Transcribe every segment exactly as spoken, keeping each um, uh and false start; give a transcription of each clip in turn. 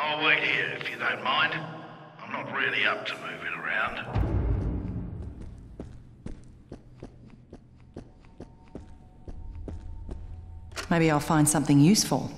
I'll wait here if you don't mind. I'm not really up to moving around. Maybe I'll find something useful.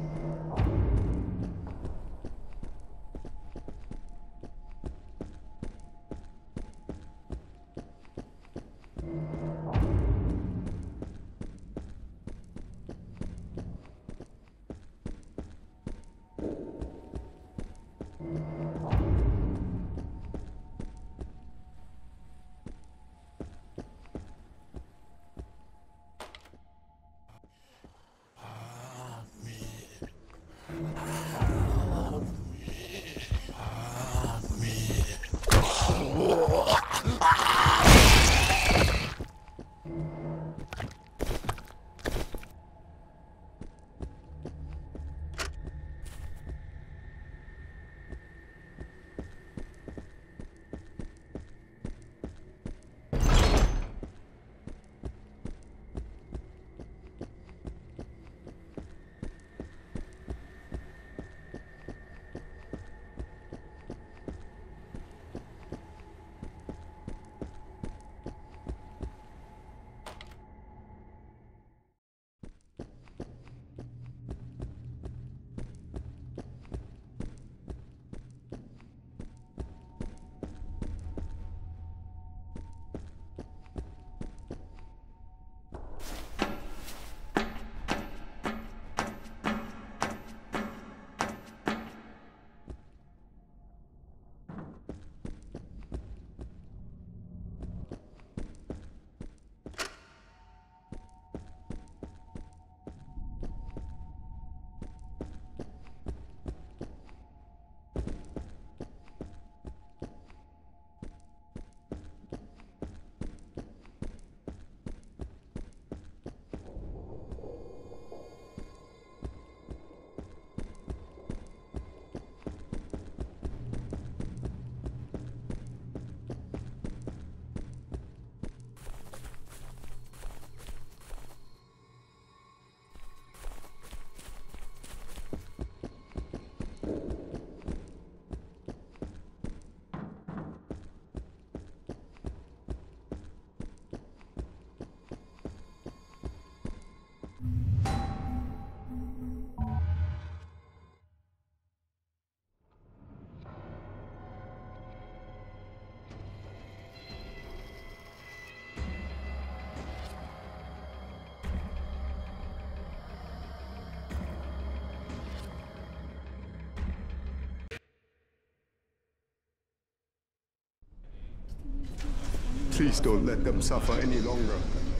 Please don't let them suffer any longer.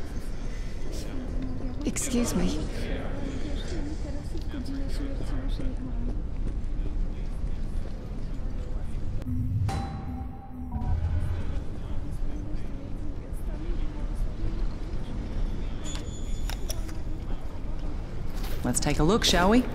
Excuse me. Let's take a look, shall we?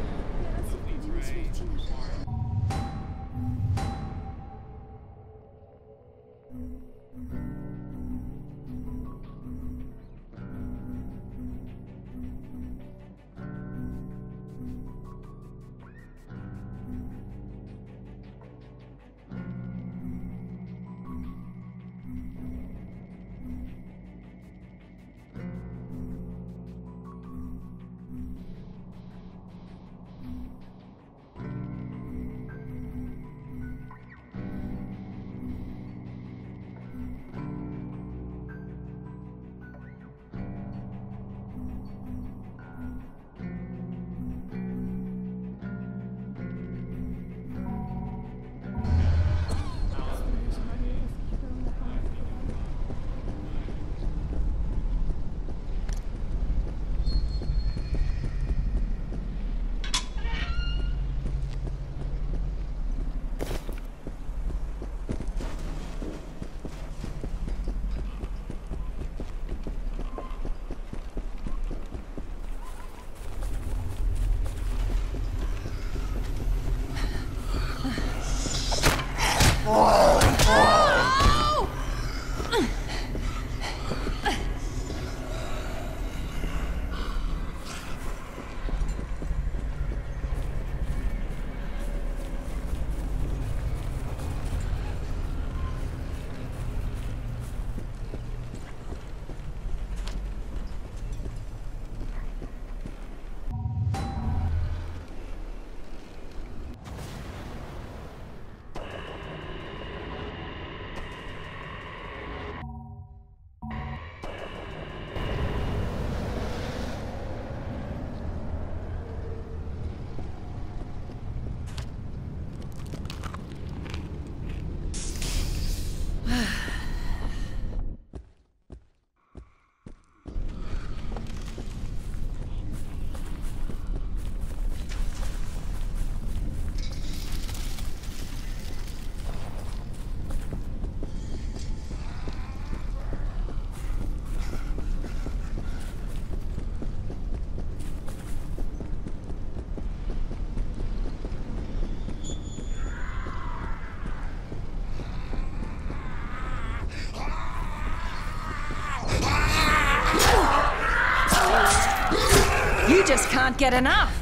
can't get enough.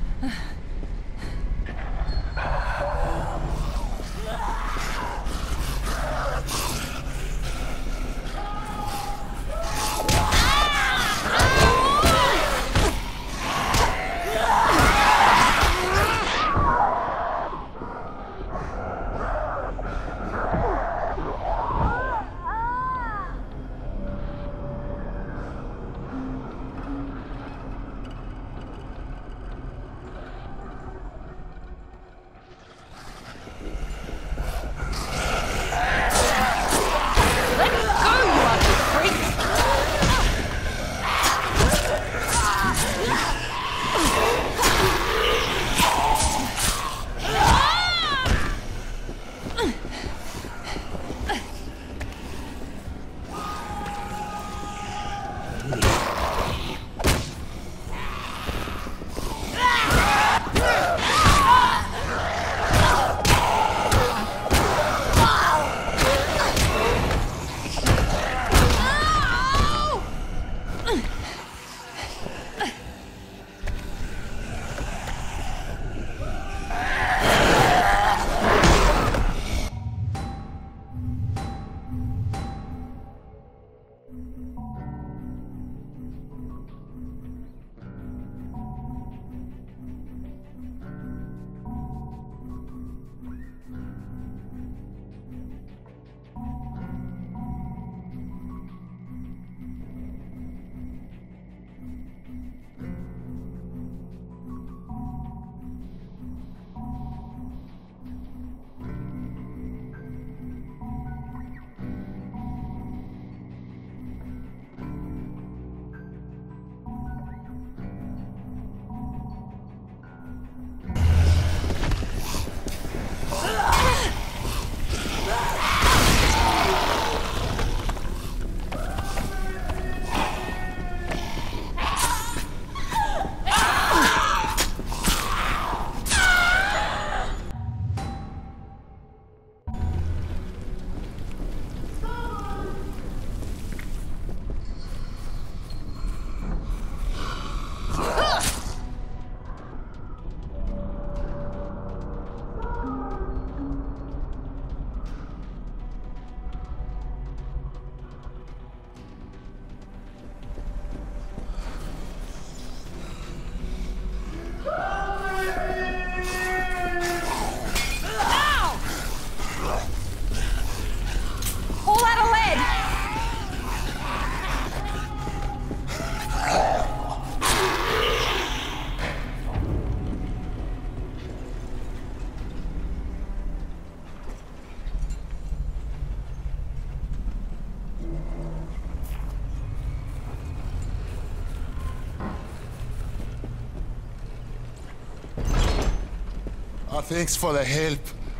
Oh, thanks for the help.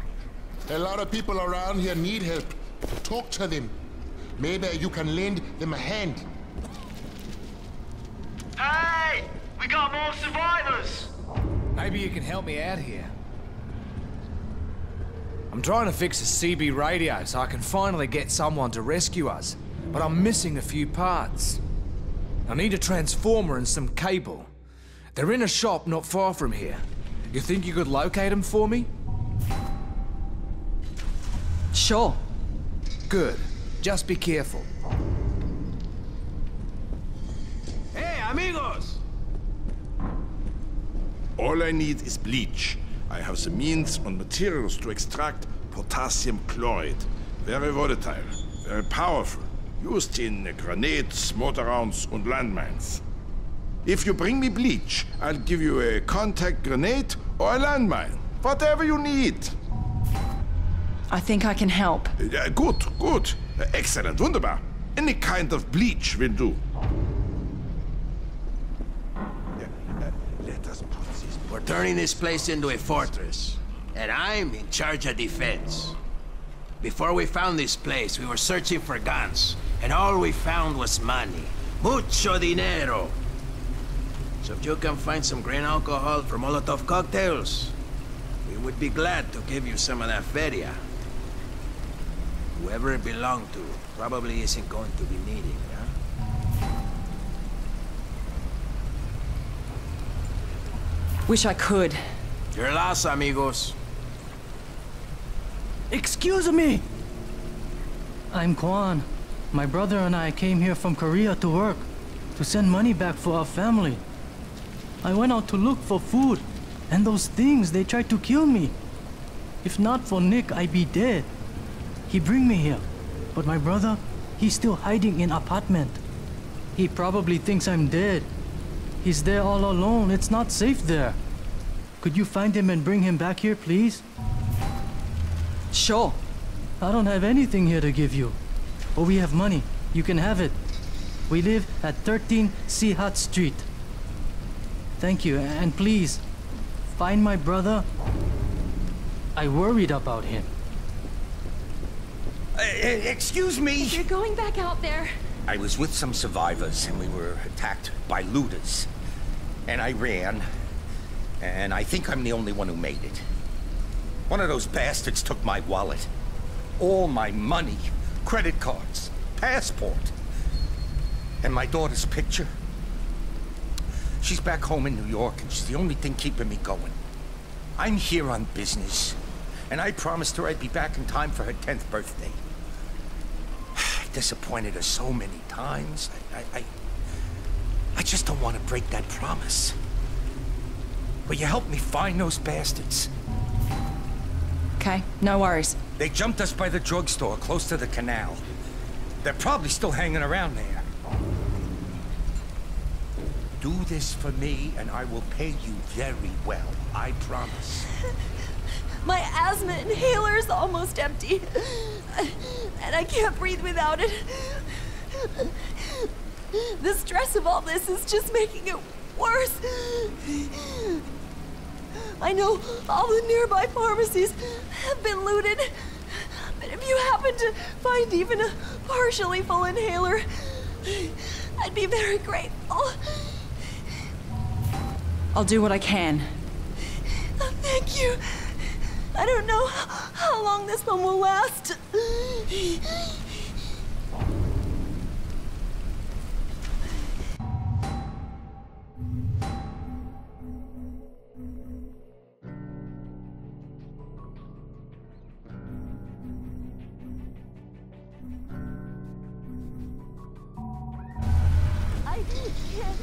A lot of people around here need help. Talk to them. Maybe you can lend them a hand. Hey! We got more survivors! Maybe you can help me out here. I'm trying to fix a C B radio so I can finally get someone to rescue us, but I'm missing a few parts. I need a transformer and some cable. They're in a shop not far from here. You think you could locate them for me? Sure. Good. Just be careful. Hey, amigos! All I need is bleach. I have the means and materials to extract potassium chloride. Very volatile, very powerful. Used in grenades, mortar rounds, and landmines. If you bring me bleach, I'll give you a contact grenade or a landmine. Whatever you need. I think I can help. Uh, good, good. Uh, excellent, wunderbar. Any kind of bleach will do. Uh, uh, let us put this... We're turning this place into a fortress, and I'm in charge of defense. Before we found this place, we were searching for guns, and all we found was money. Mucho dinero. So if you can find some grain alcohol for Molotov cocktails, we would be glad to give you some of that feria. Whoever it belonged to probably isn't going to be needing it, huh? Wish I could. Your loss, amigos. Excuse me! I'm Kwan. My brother and I came here from Korea to work, to send money back for our family. I went out to look for food, and those things, they tried to kill me. If not for Nick, I'd be dead. He bring me here, but my brother, he's still hiding in apartment. He probably thinks I'm dead. He's there all alone. It's not safe there. Could you find him and bring him back here, please? Sure. I don't have anything here to give you. But we have money. You can have it. We live at thirteen Sihat Street. Thank you, and please, find my brother. I worried about him. Uh, excuse me? You're going back out there. I was with some survivors, and we were attacked by looters. And I ran, and I think I'm the only one who made it. One of those bastards took my wallet. All my money, credit cards, passport, and my daughter's picture. She's back home in New York, and she's the only thing keeping me going. I'm here on business, and I promised her I'd be back in time for her tenth birthday. I've disappointed her so many times. I, I, I, I just don't want to break that promise. Will you help me find those bastards? Okay, no worries. They jumped us by the drugstore close to the canal. They're probably still hanging around there. Do this for me, and I will pay you very well. I promise. My asthma inhaler is almost empty. And I can't breathe without it. The stress of all this is just making it worse. I know all the nearby pharmacies have been looted. But if you happen to find even a partially full inhaler, I'd be very grateful. I'll do what I can. Thank you. I don't know how long this one will last. I can't.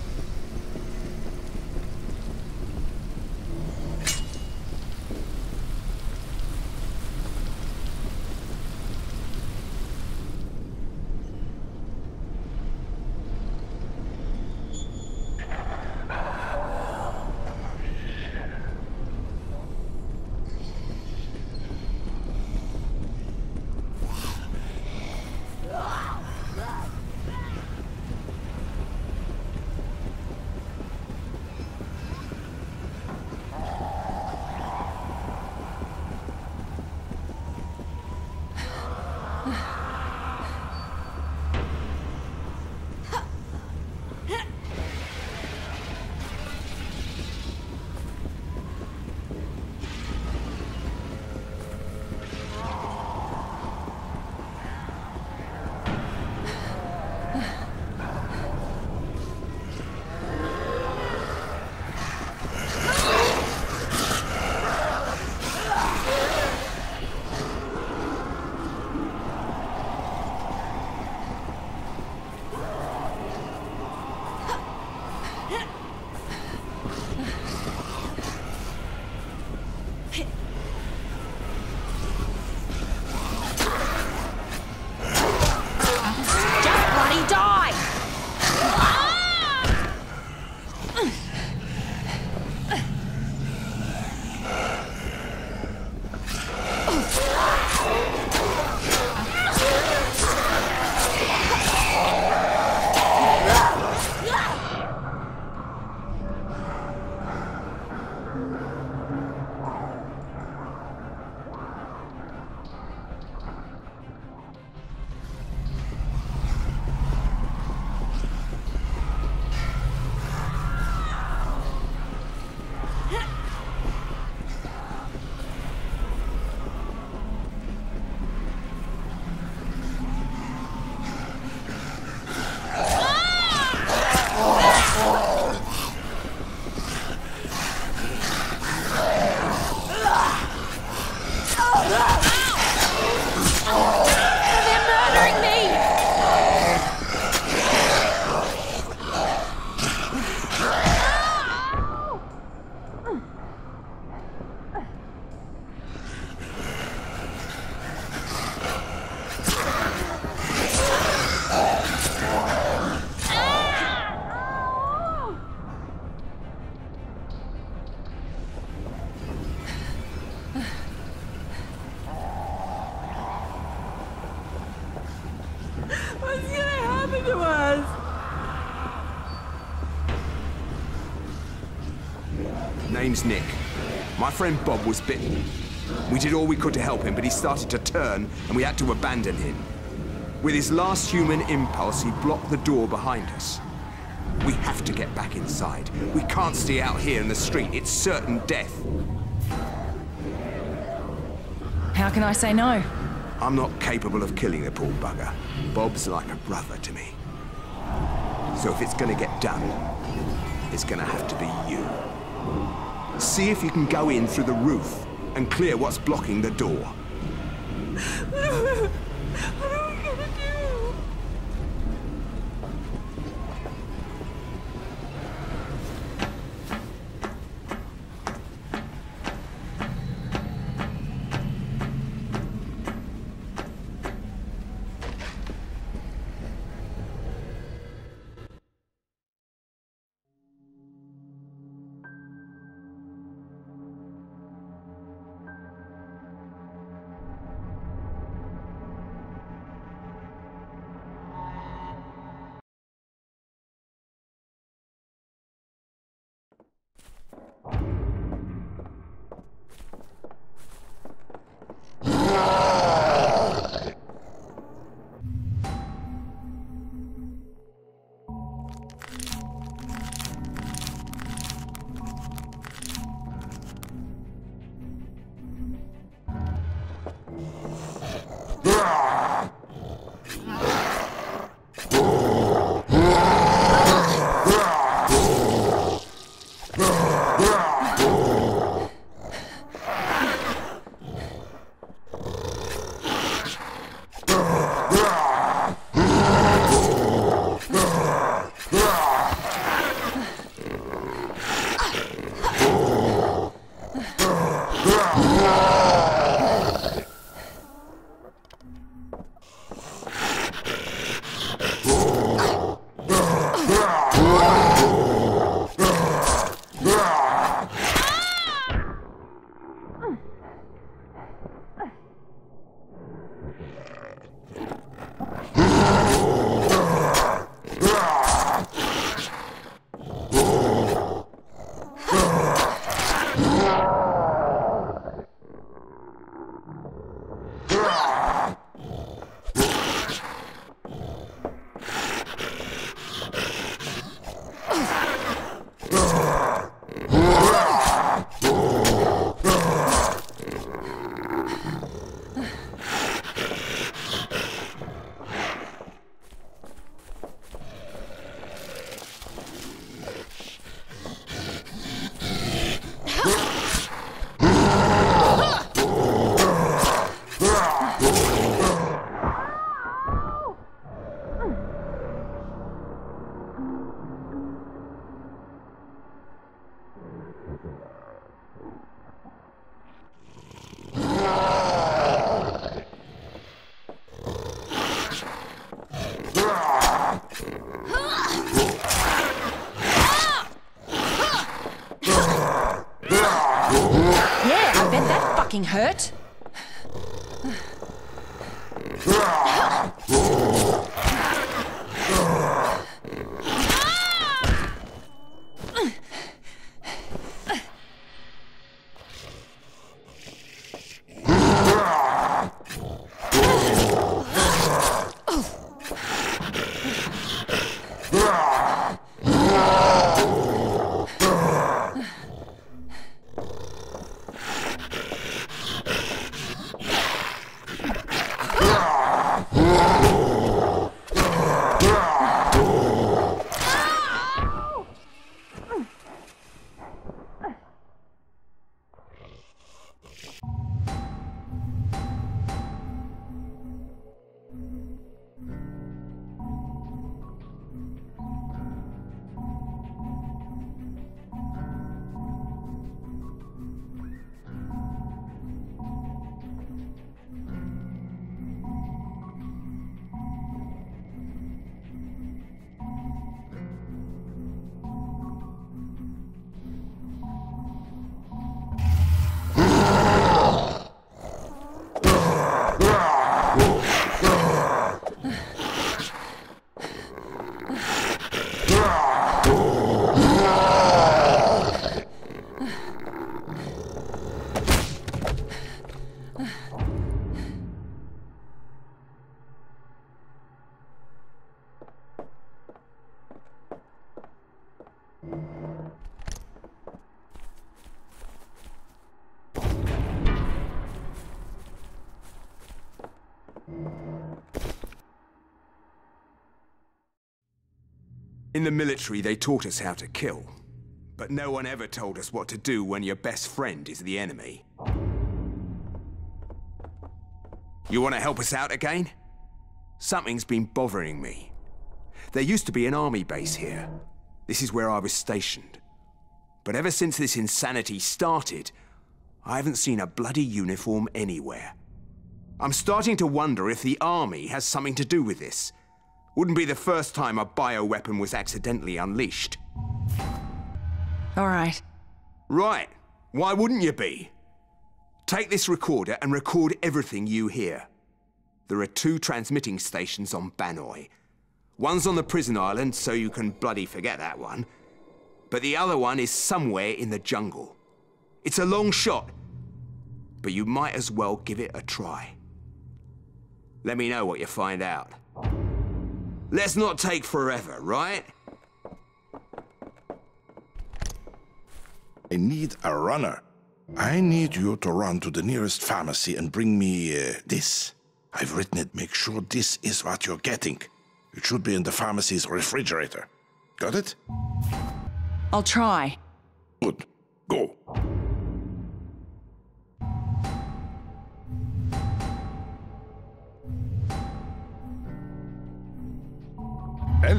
to us? Name's Nick. My friend Bob was bitten. We did all we could to help him, but he started to turn, and we had to abandon him. With his last human impulse, he blocked the door behind us. We have to get back inside. We can't stay out here in the street. It's certain death. How can I say no? I'm not capable of killing the poor bugger. Bob's like a brother to me. So if it's gonna get done, it's gonna have to be you. See if you can go in through the roof and clear what's blocking the door. What are we gonna do? Hurt? In the military, they taught us how to kill. But no one ever told us what to do when your best friend is the enemy. You want to help us out again? Something's been bothering me. There used to be an army base here. This is where I was stationed. But ever since this insanity started, I haven't seen a bloody uniform anywhere. I'm starting to wonder if the army has something to do with this. Wouldn't be the first time a bioweapon was accidentally unleashed. All right. Right. Why wouldn't you be? Take this recorder and record everything you hear. There are two transmitting stations on Banoi. One's on the prison island, so you can bloody forget that one. But the other one is somewhere in the jungle. It's a long shot, but you might as well give it a try. Let me know what you find out. Let's not take forever, right? I need a runner. I need you to run to the nearest pharmacy and bring me uh, this. I've written it. Make sure this is what you're getting. It should be in the pharmacy's refrigerator. Got it? I'll try. Good. Go. Well?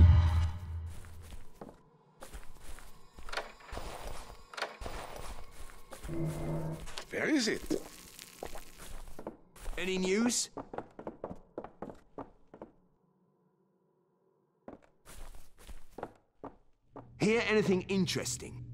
Where is it? Any news? Hear anything interesting?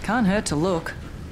Can't hurt to look.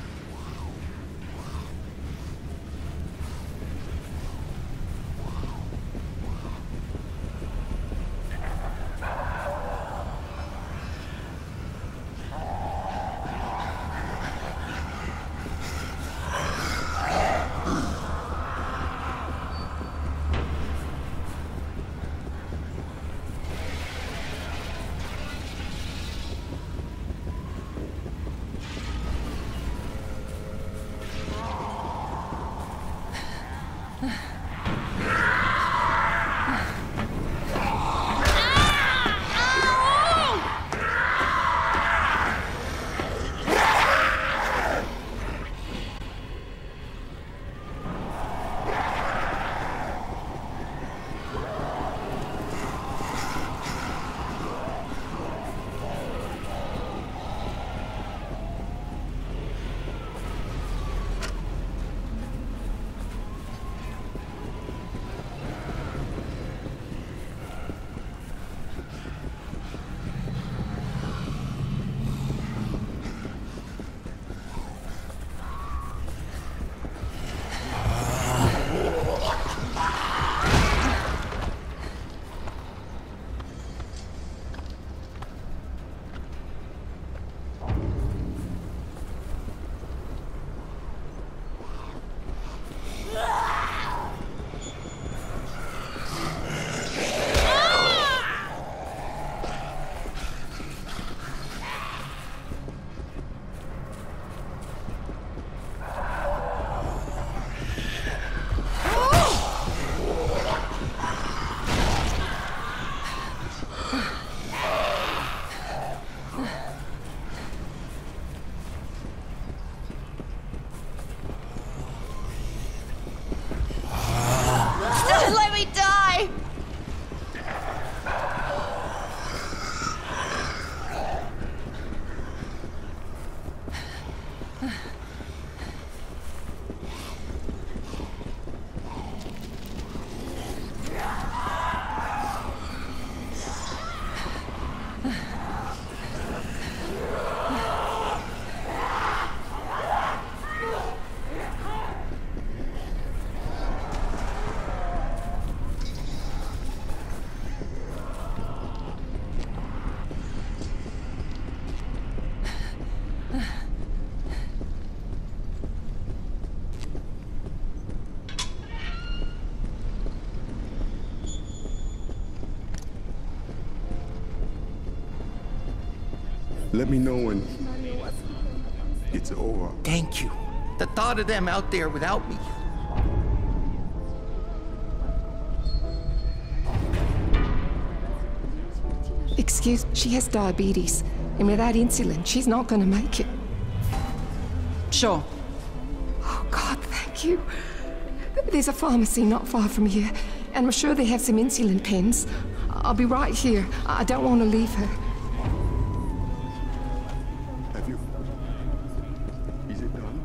Let me know when it's over. Thank you. The thought of them out there without me. Excuse me, she has diabetes, and without insulin, she's not gonna make it. Sure. Oh, God, thank you. There's a pharmacy not far from here, and I'm sure they have some insulin pens. I'll be right here. I don't want to leave her. Have you... Is it done?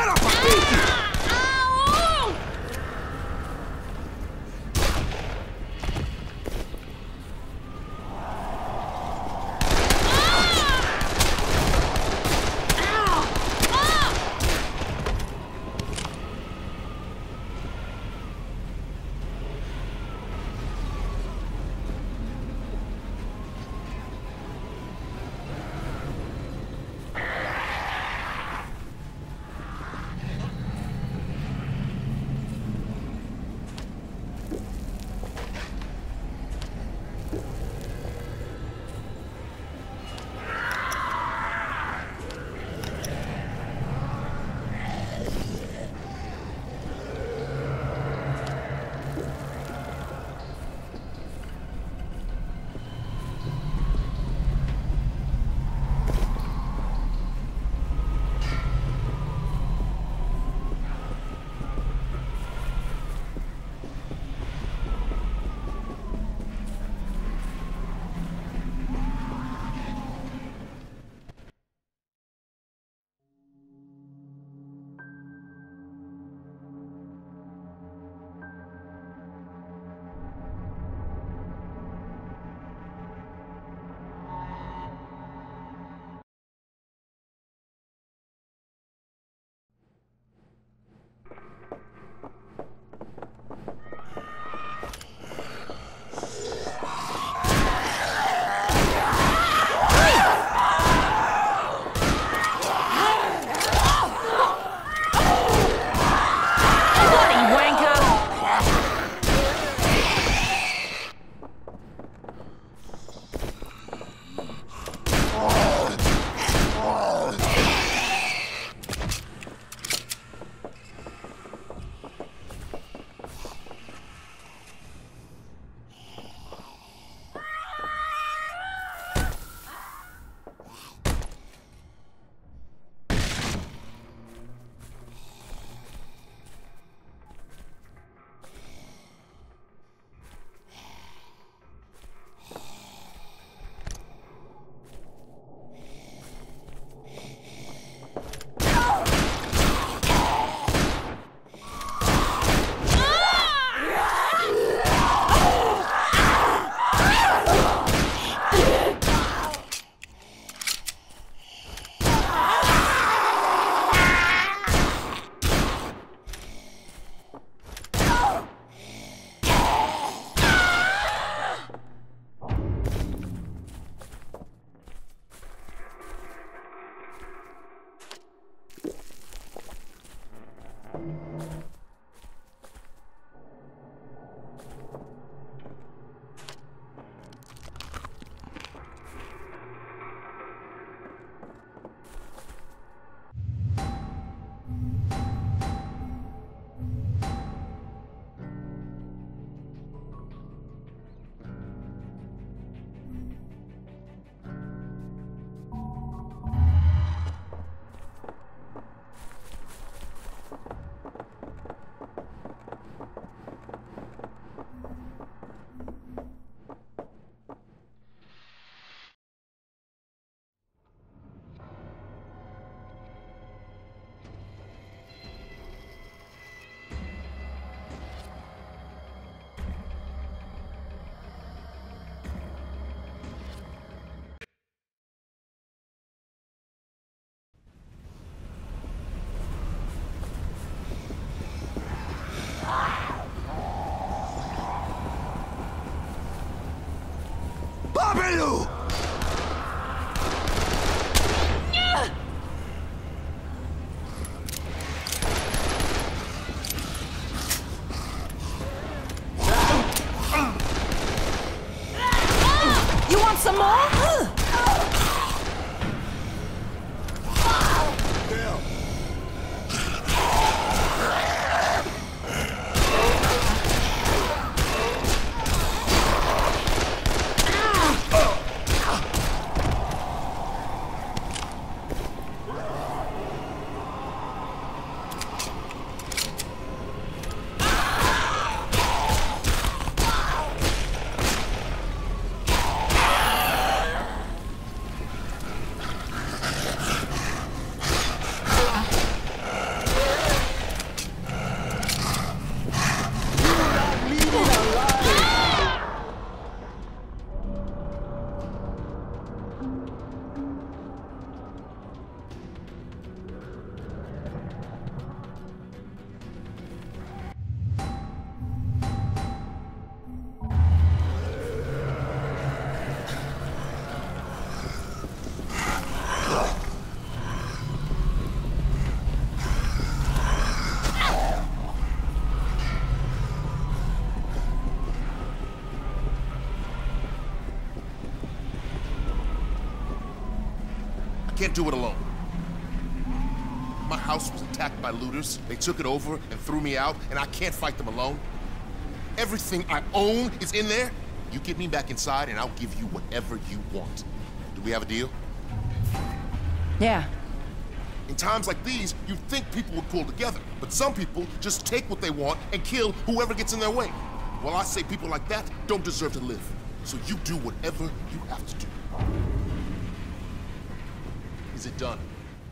Get off my feet! can't do it alone. My house was attacked by looters. They took it over and threw me out, and I can't fight them alone. Everything I own is in there. You get me back inside, and I'll give you whatever you want. Do we have a deal? Yeah. In times like these, you'd think people would pull together, but some people just take what they want and kill whoever gets in their way. Well, I say people like that don't deserve to live. So you do whatever you have to do. Is it done?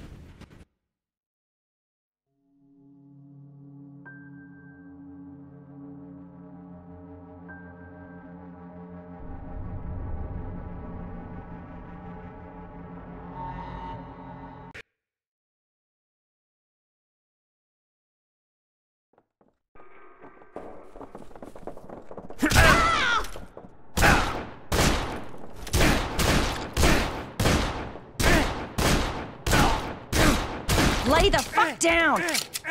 Lay the fuck down!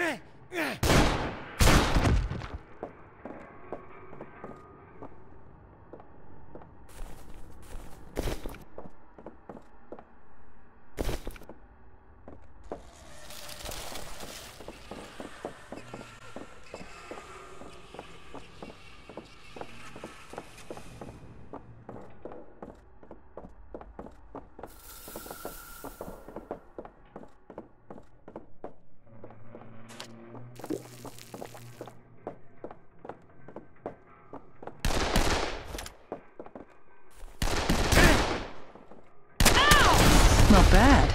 Not bad.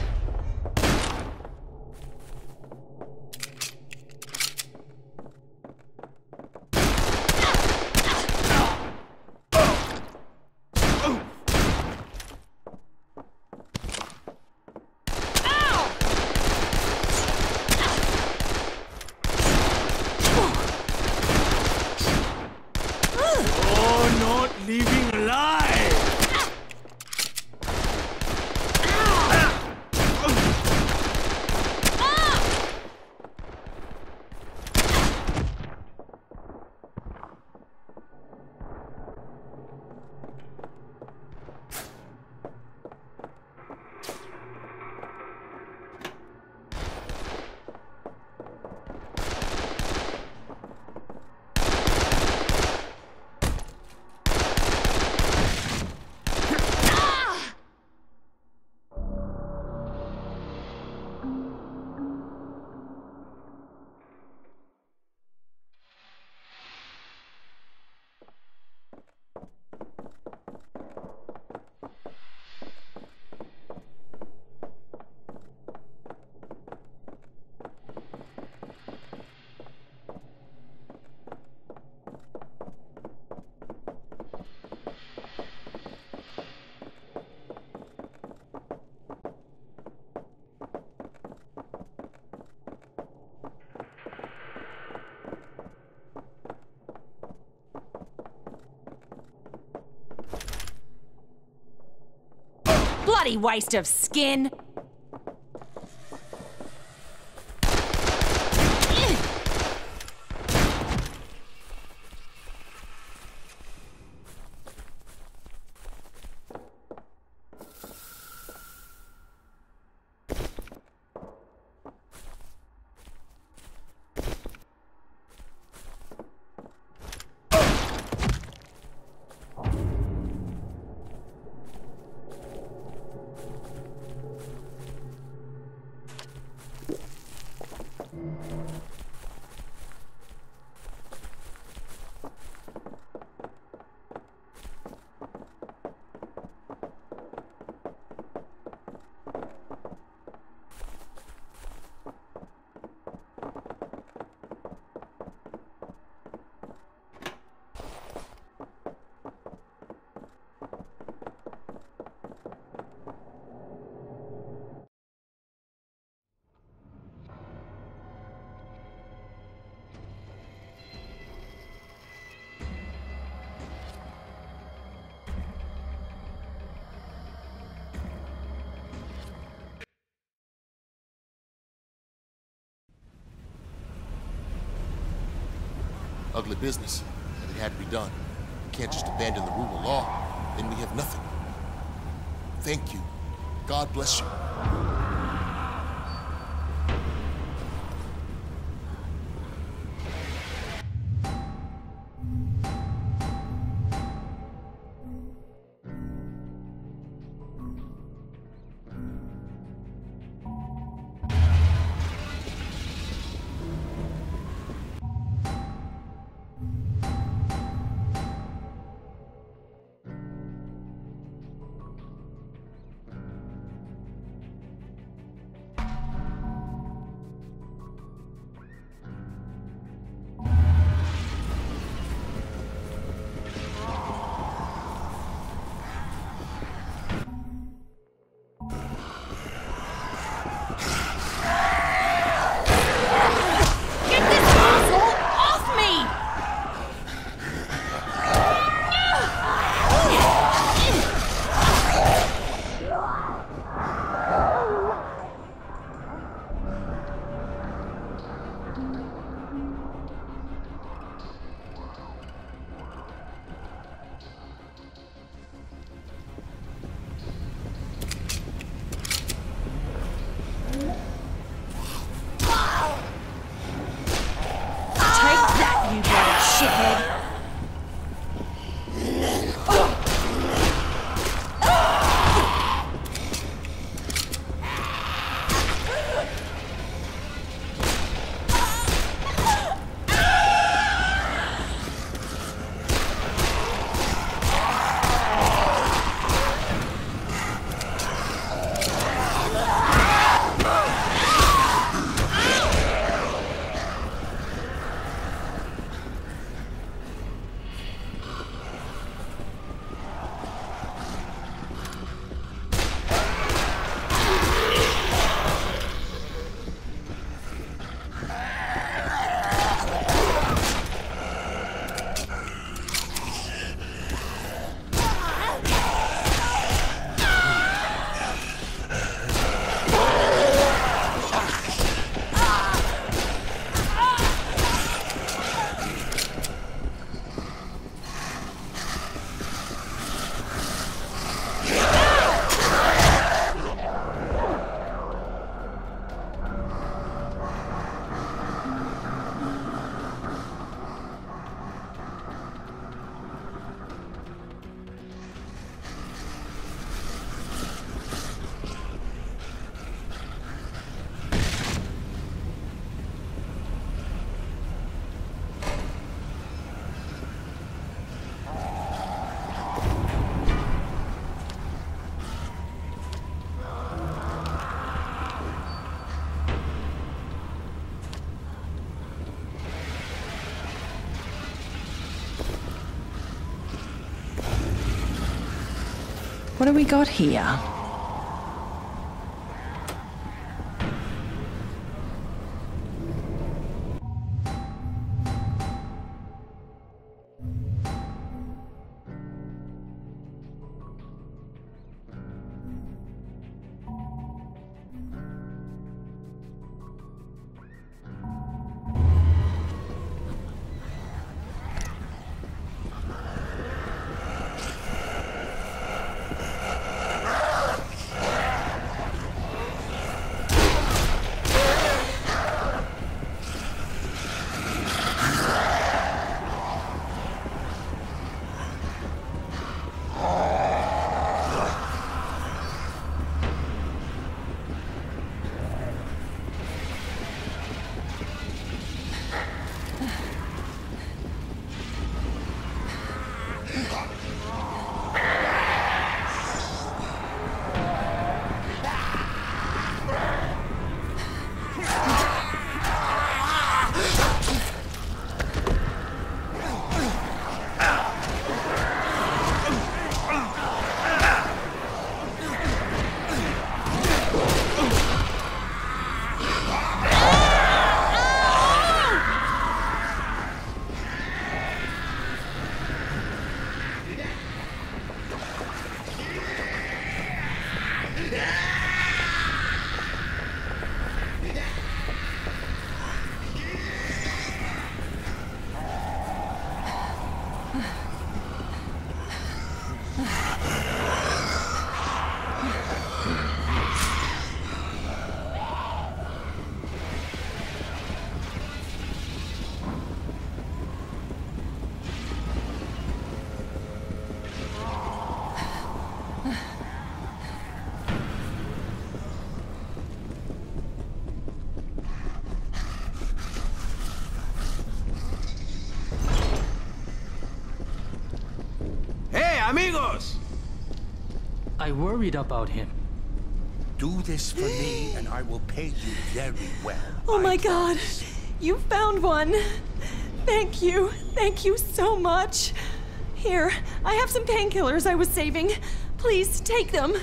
Oh, not leaving alive! Bloody waste of skin! Ugly business, but it had to be done. We can't just abandon the rule of law, then we have nothing. Thank you. God bless you. What do we got here? Amigos! I worried about him. Do this for me, and I will pay you very well. Oh my I God! promise. You found one! Thank you! Thank you so much! Here, I have some painkillers I was saving. Please, take them.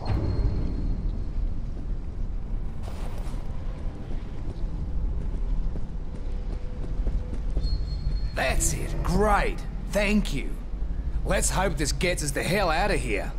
That's it. Great. Thank you. Let's hope this gets us the hell out of here.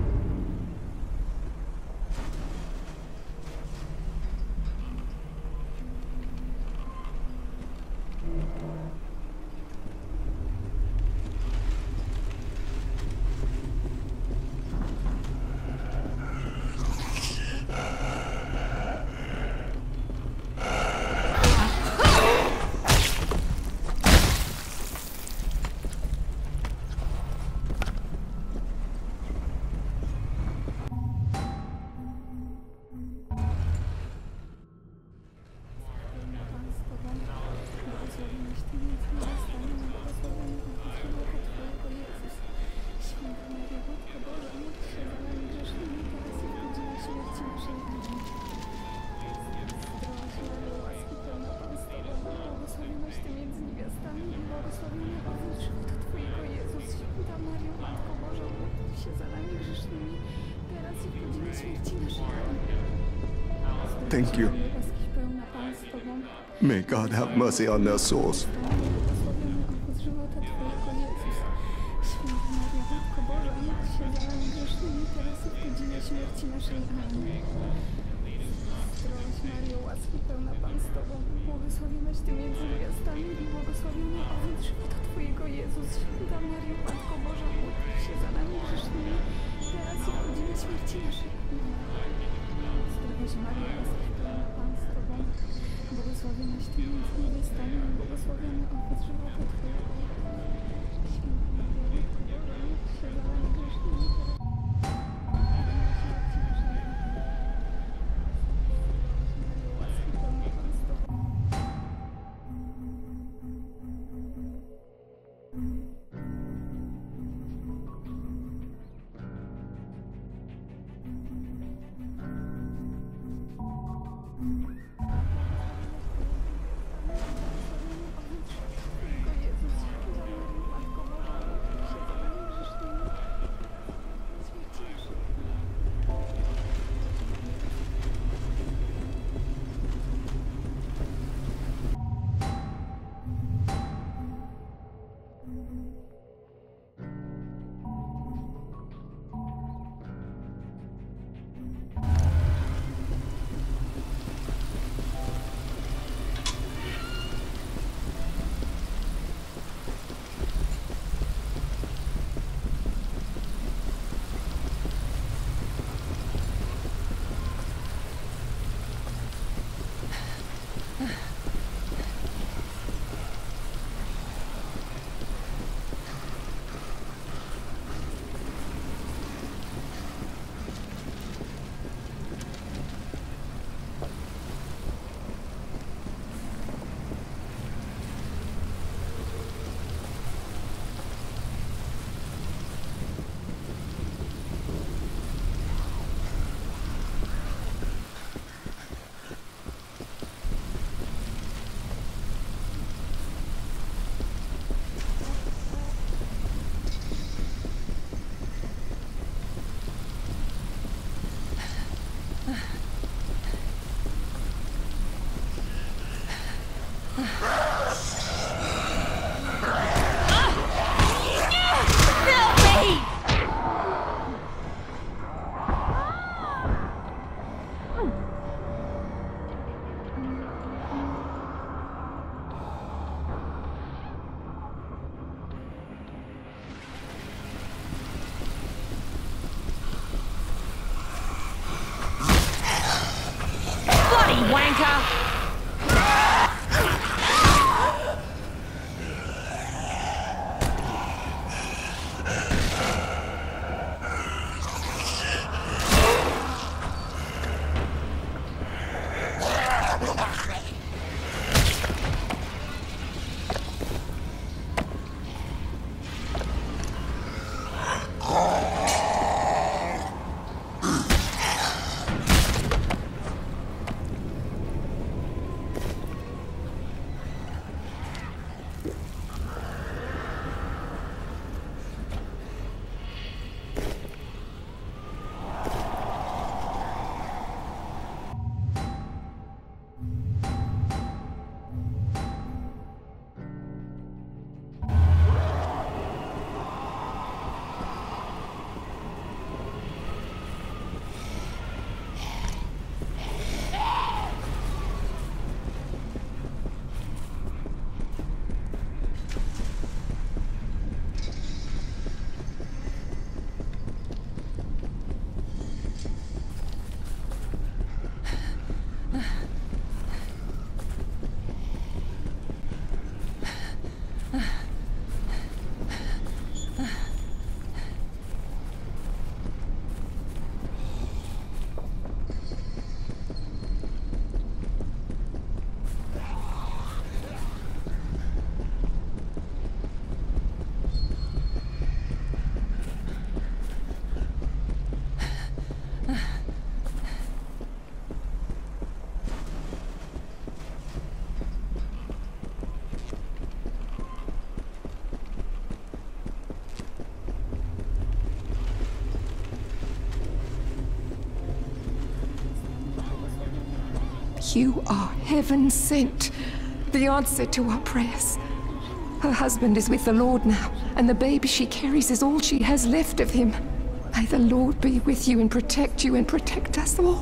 Thank you. May God have mercy on their souls. Błogosławionaś Ty między niewiastami i błogosławiony owoc żywota Twojego. Święta Maryjo, Matko Boża, módl się za nami grzesznymi, łaski pełna Pan z Tobą. You are heaven sent, the answer to our prayers. Her husband is with the Lord now, and the baby she carries is all she has left of him. May the Lord be with you and protect you and protect us all.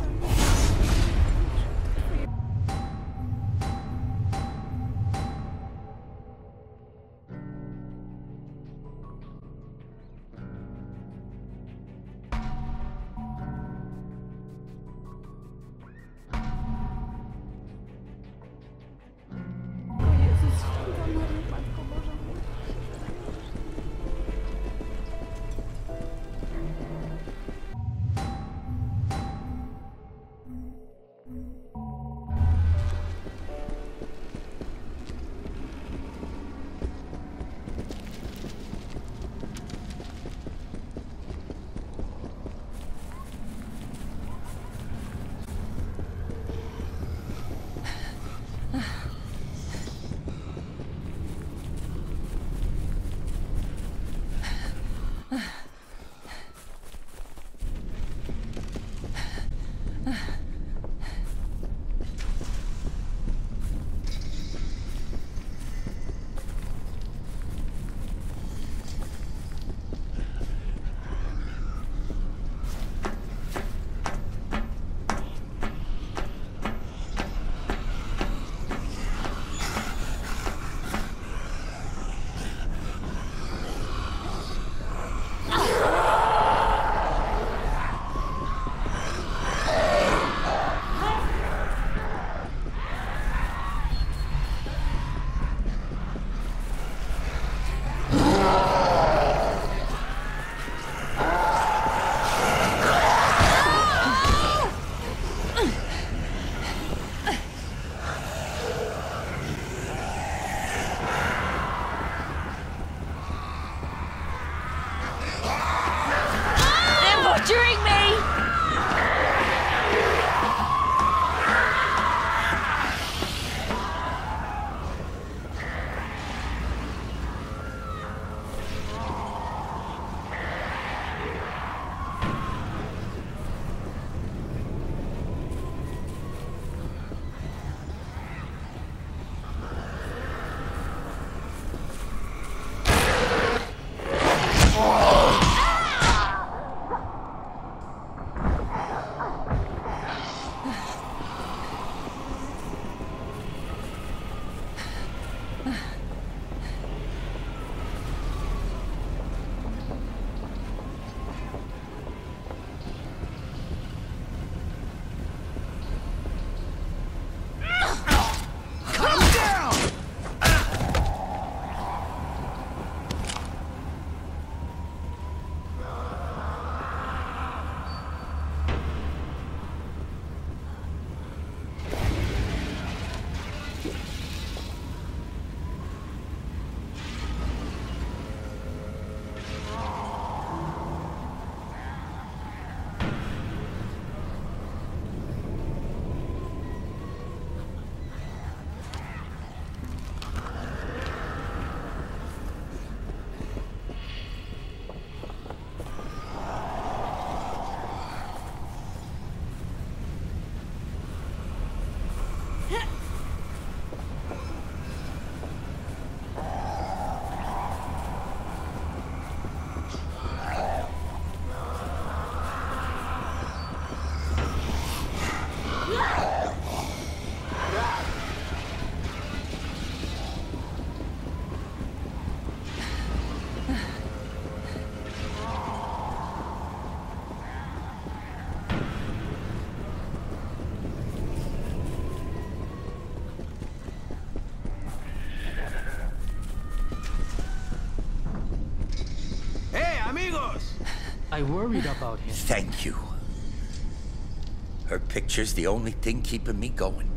I worried about him. Thank you. Her picture's the only thing keeping me going.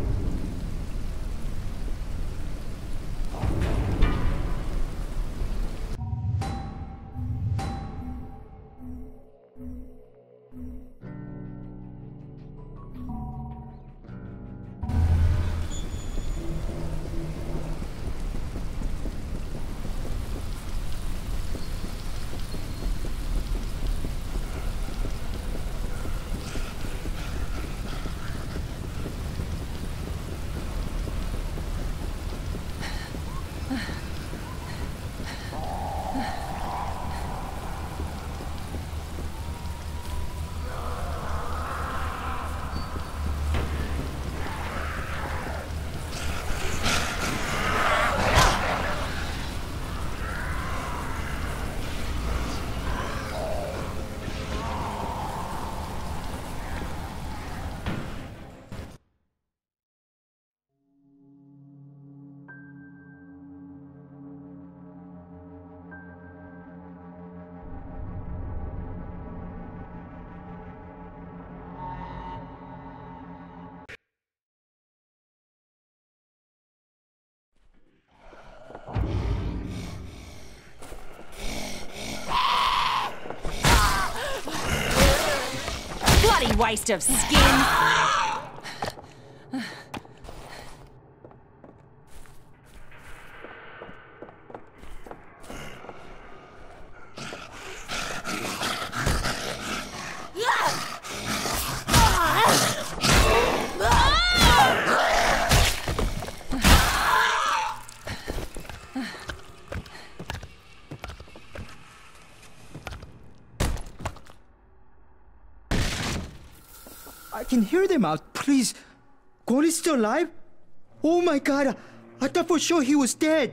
Bloody waste of skin! I can hear them out. Please. Quan is still alive? Oh my god. I, I thought for sure he was dead.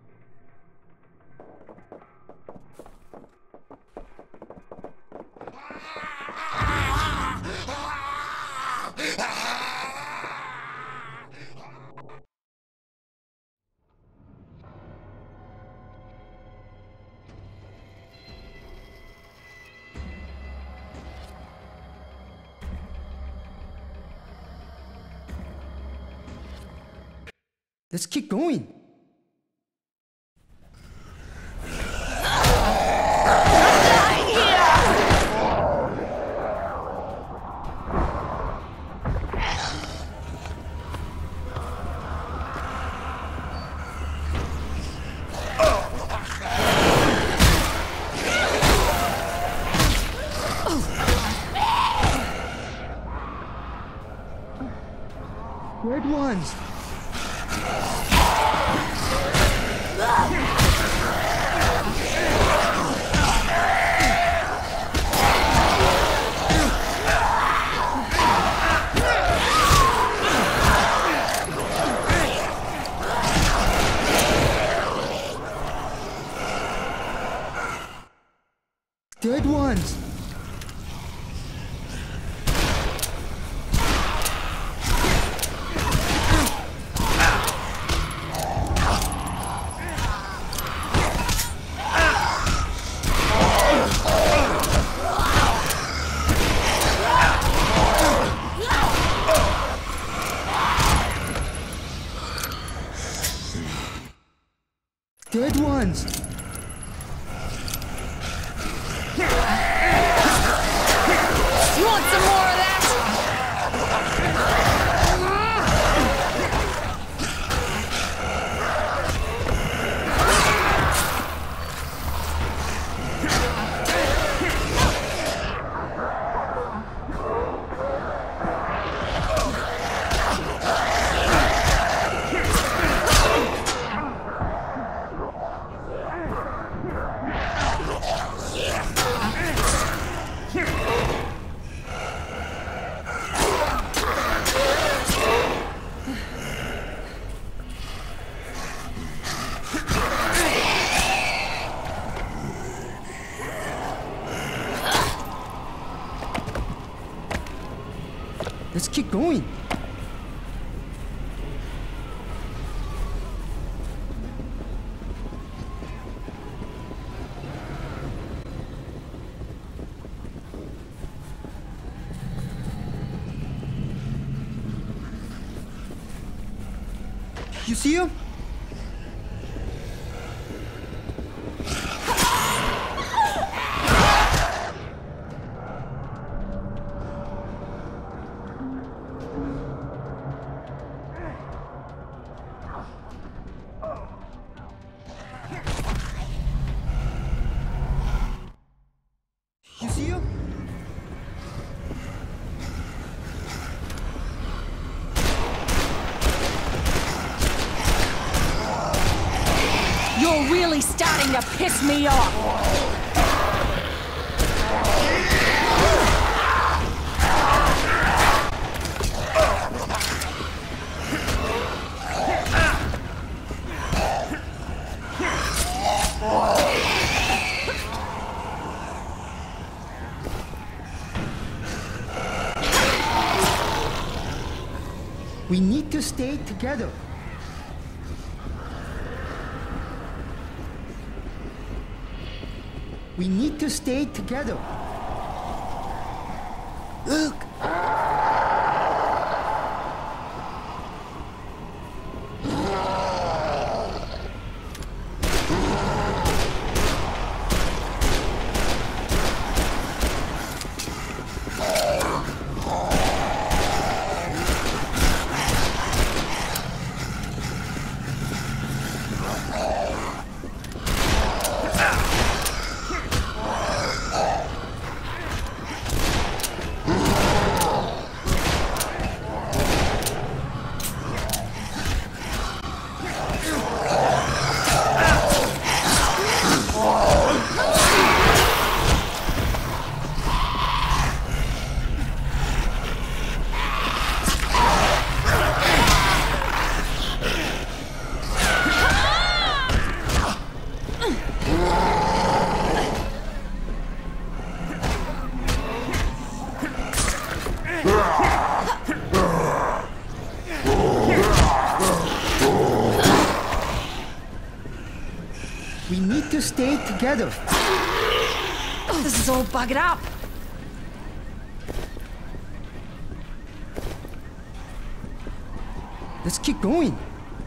Let's keep going. Red ones. Dead ones. Dead ones. You want some more of that? Let's keep going. You see him? You see him? You're really starting to piss me off. We need to stay together. We need to stay together. Look! We need to stay together. Oh, this is all buggered up. Let's keep going.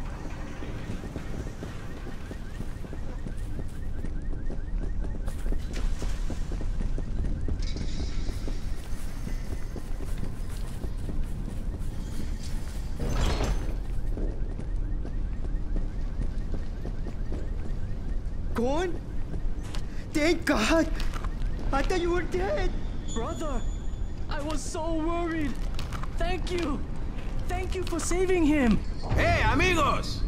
Gone? Thank God! I thought you were dead! Brother, I was so worried. Thank you. Thank you for saving him. Hey, amigos!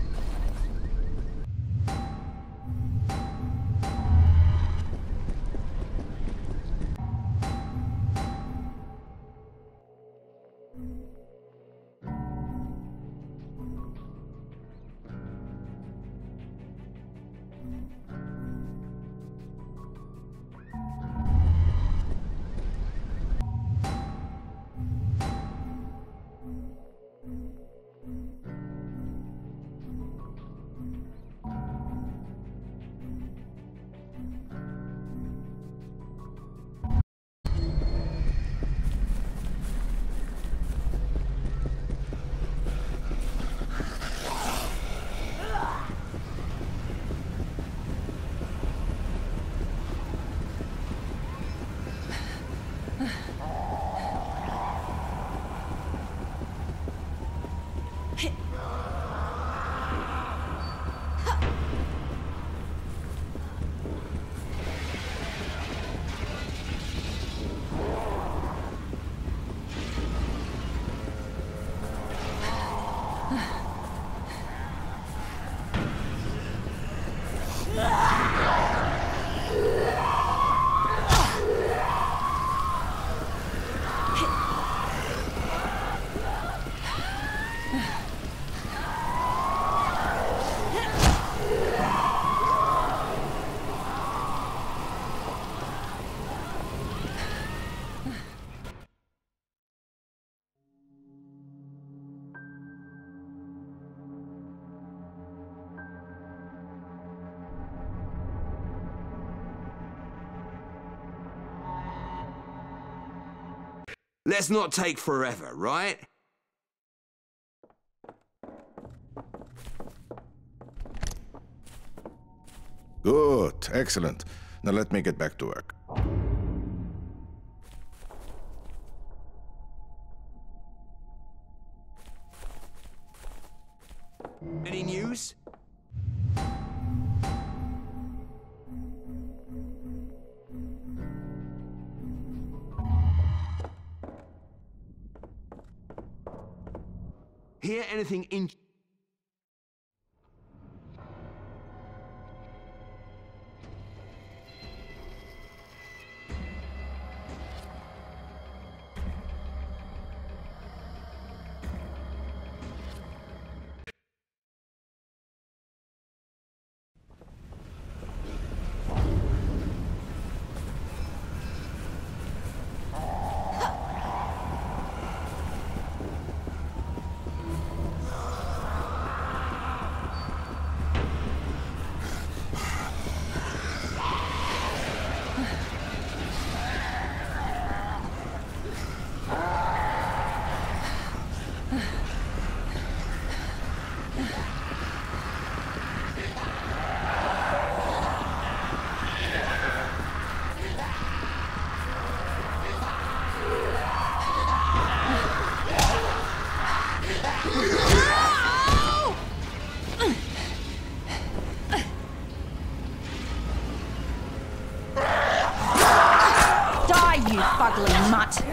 Let's not take forever, right? Good, excellent. Now let me get back to work. Any news? Hear anything in... Ugly mutt.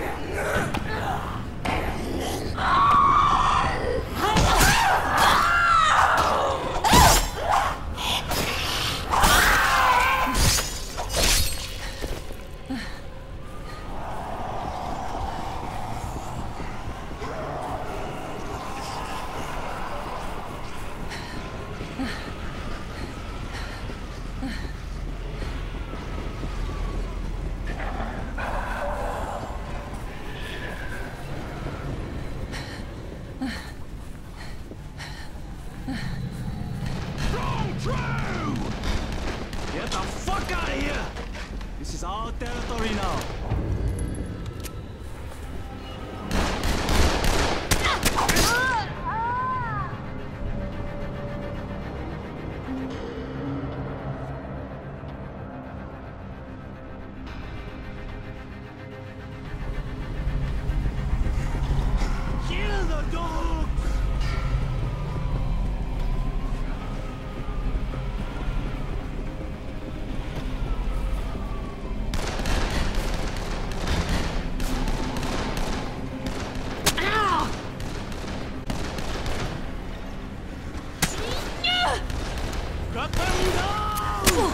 Get the fuck out of here! This is our territory now. Kill the dogs! Cut them down!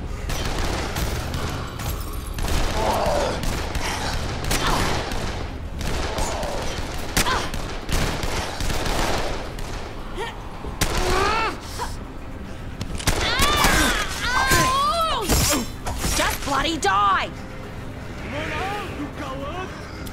Just bloody die! Come on out, you coward!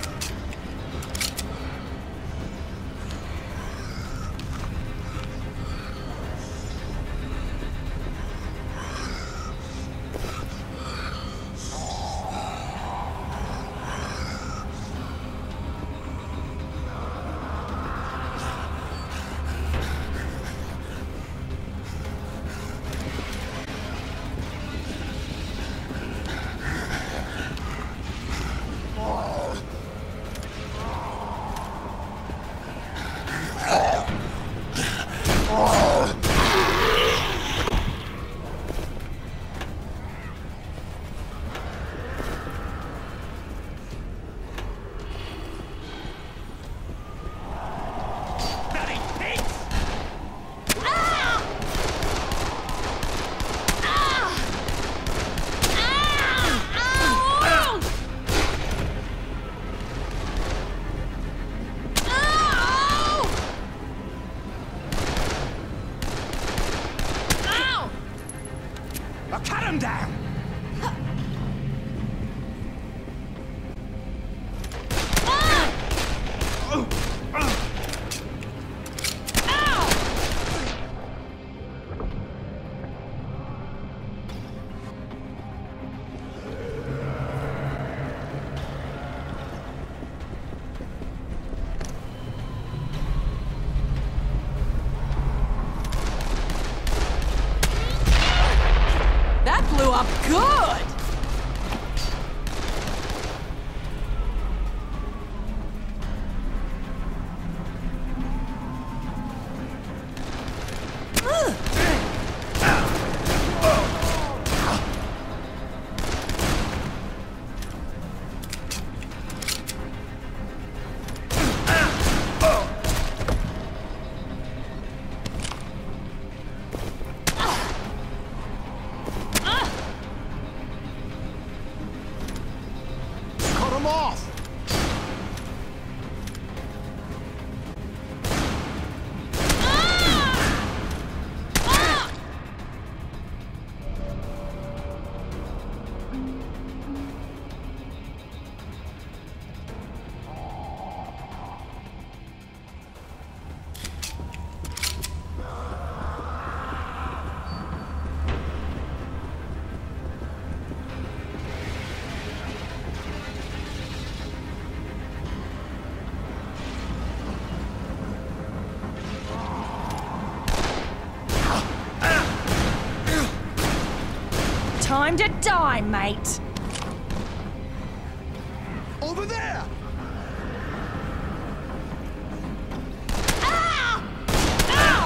Now cut him down! Oh, good! Time to die, mate. Over there! Ah! Ow!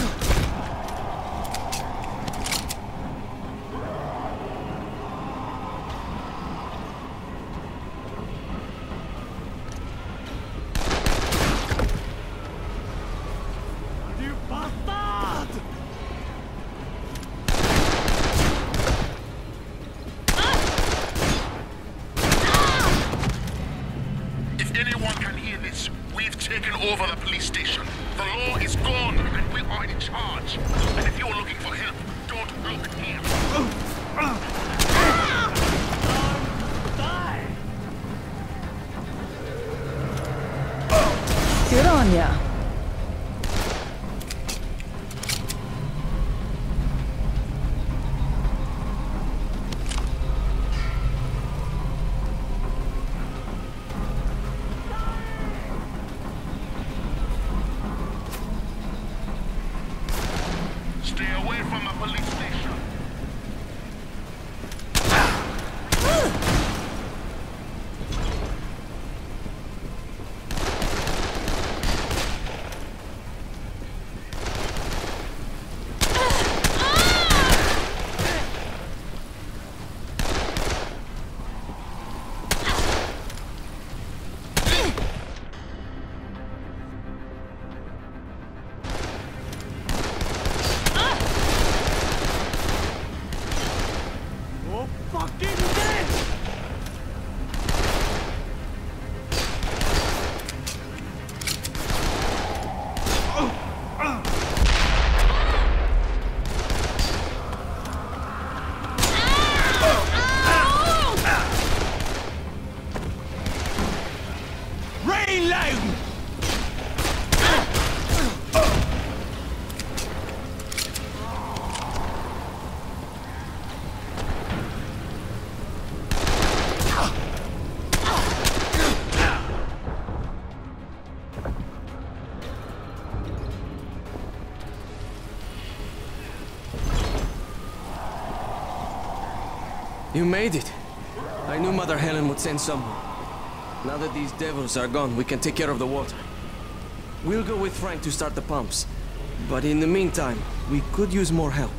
You bastard! Taken over the police station. The law is gone, and we are in charge. And if you're looking for help, don't look here. Good on ya. Stay away from the police station. You made it. I knew Mother Helen would send someone. Now that these devils are gone, we can take care of the water. We'll go with Frank to start the pumps. But in the meantime, we could use more help.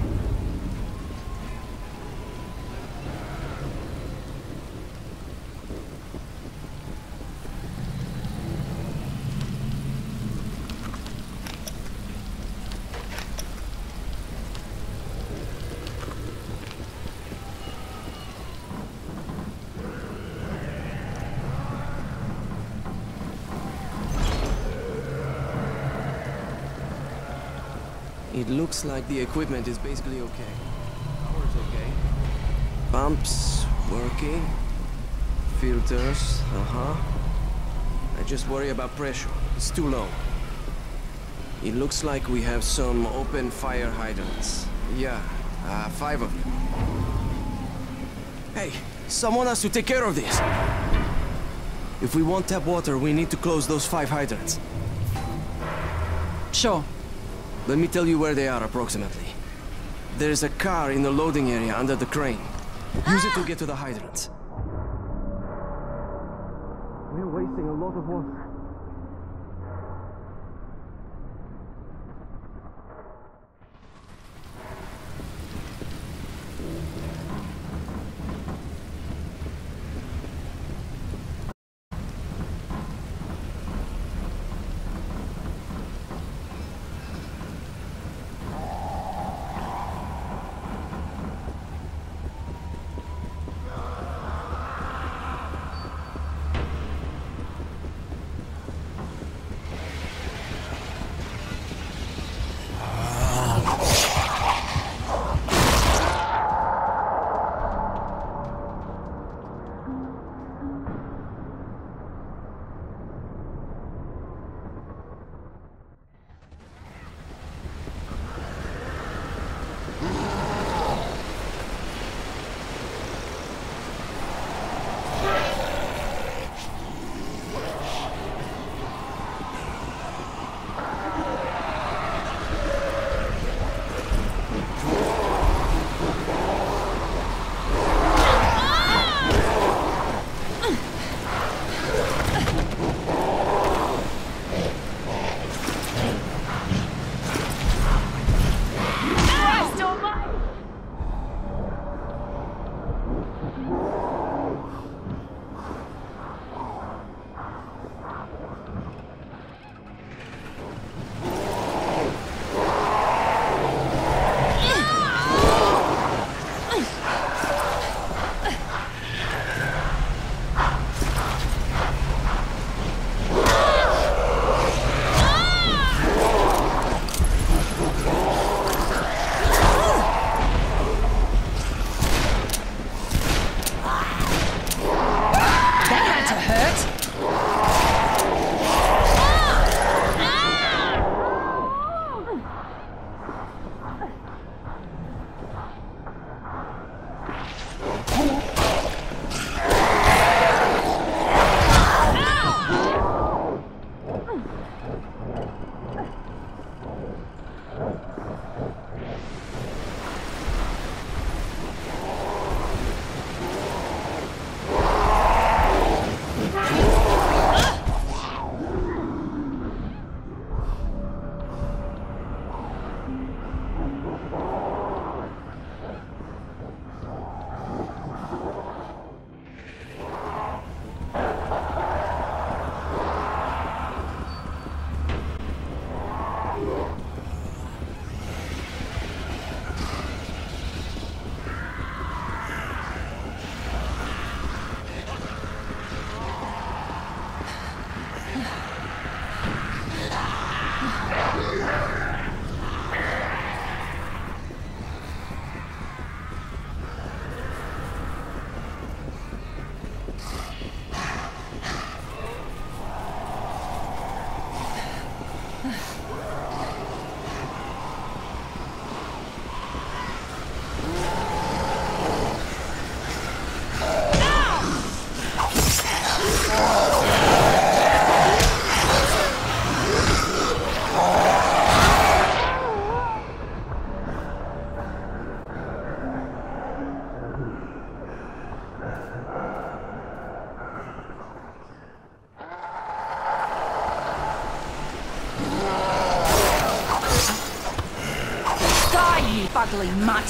It looks like the equipment is basically okay. Power's okay. Pumps working. Filters, uh-huh. I just worry about pressure. It's too low. It looks like we have some open fire hydrants. Yeah, uh, five of them. Hey, someone has to take care of this. If we want tap water, we need to close those five hydrants. Sure. Let me tell you where they are, approximately. There's a car in the loading area under the crane. Use it to get to the hydrants. We're wasting a lot of water. Ugly mutt.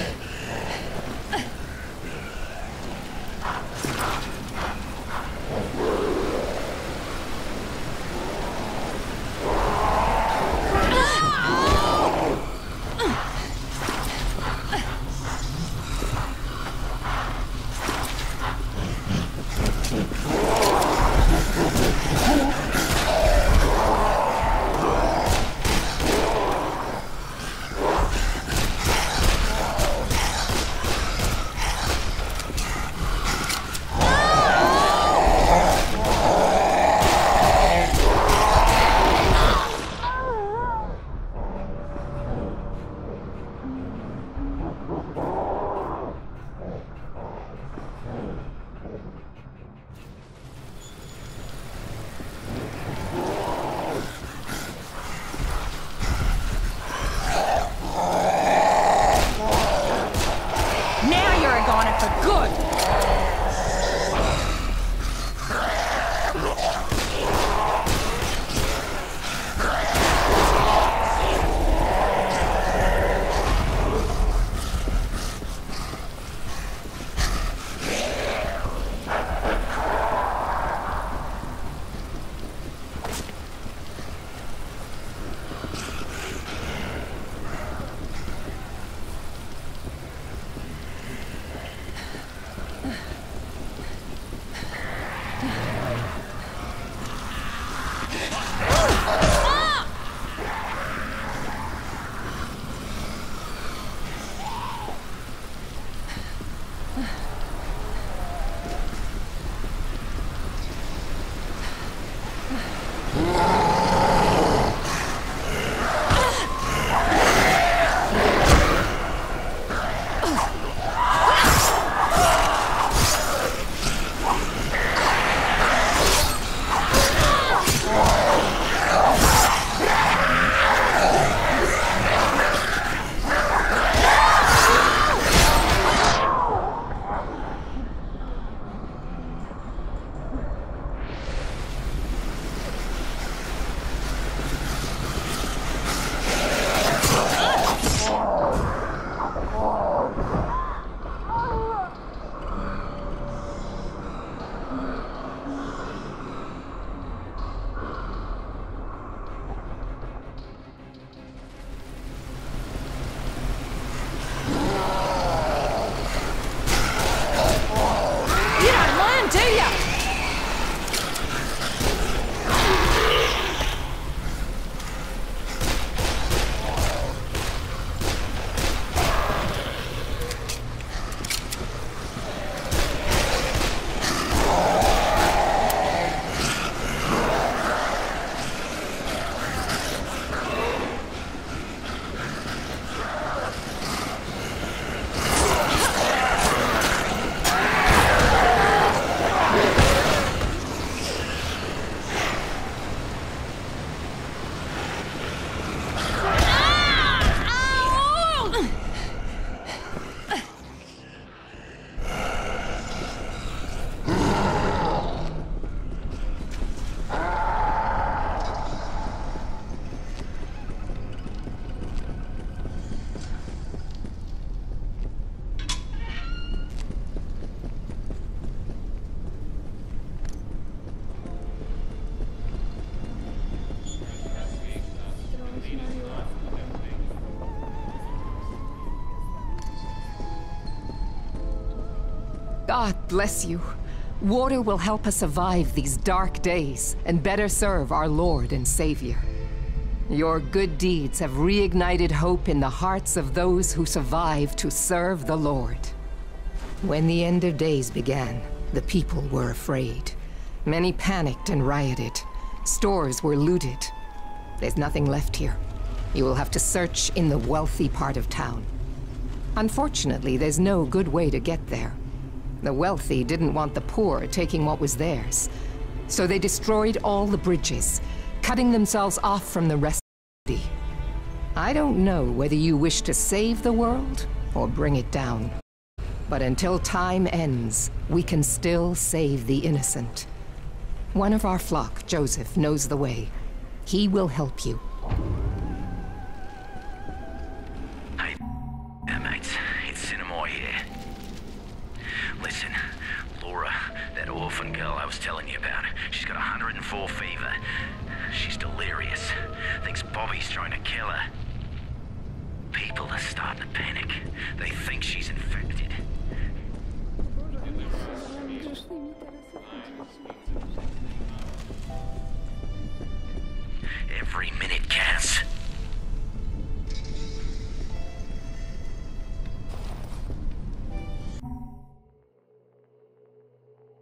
God bless you. Water will help us survive these dark days and better serve our Lord and Savior. Your good deeds have reignited hope in the hearts of those who survive to serve the Lord. When the end of days began, the people were afraid. Many panicked and rioted. Stores were looted. There's nothing left here. You will have to search in the wealthy part of town. Unfortunately, there's no good way to get there. The wealthy didn't want the poor taking what was theirs, so they destroyed all the bridges, cutting themselves off from the rest of the city. I don't know whether you wish to save the world or bring it down. But until time ends, we can still save the innocent. One of our flock, Joseph, knows the way. He will help you. Hey, yeah, mates. It's here. Listen, Laura, that orphan girl I was telling you about, she's got one hundred and four fever. She's delirious. Thinks Bobby's trying to kill her. People are starting to panic. They think she's infected. Every minute